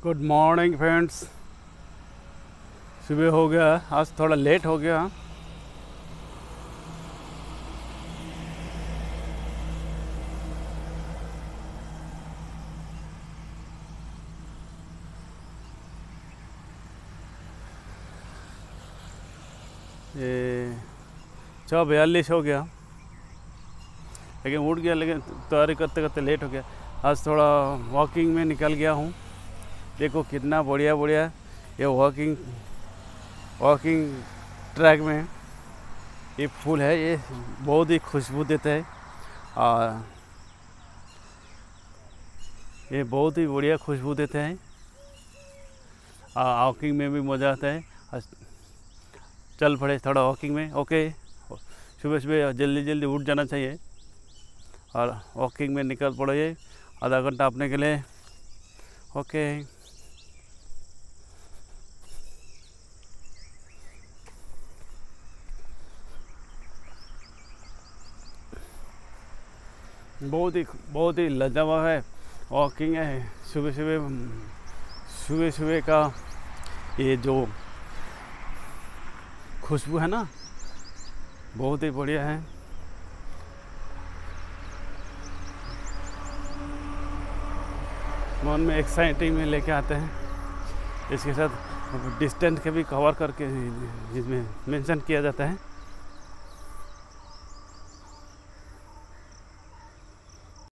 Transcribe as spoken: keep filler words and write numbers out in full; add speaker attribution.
Speaker 1: Good morning friends. सुबह हो गया, आज थोड़ा लेट हो गया। ये छः बयालीस हो गया, लेकिन उठ गया, लेकिन तैयारी करते करते लेट हो गया। आज थोड़ा वॉकिंग में निकल गया हूँ। देखो कितना बढ़िया बढ़िया ये वॉकिंग वॉकिंग ट्रैक में ये फूल है, ये बहुत ही खुशबू देता है और ये बहुत ही बढ़िया खुशबू देते हैं। वॉकिंग में भी मज़ा आता है। चल पड़े थोड़ा वॉकिंग में। ओके, सुबह सुबह जल्दी जल्दी उठ जाना चाहिए और वॉकिंग में निकल पड़े आधा घंटा अपने के लिए। ओके, बहुत ही बहुत ही लाजवाब है वॉकिंग है। सुबह सुबह सुबह सुबह का ये जो खुशबू है ना, बहुत ही बढ़िया है। मन में एक्साइटिंग में लेके आते हैं। इसके साथ डिस्टेंस के भी कवर करके जिसमें मेंशन किया जाता है।